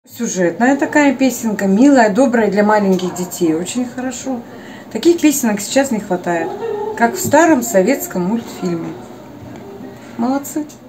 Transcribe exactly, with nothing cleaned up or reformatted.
Сюжетная такая песенка, милая, добрая для маленьких детей. Очень хорошо. Таких песенок сейчас не хватает, как в старом советском мультфильме. Молодцы.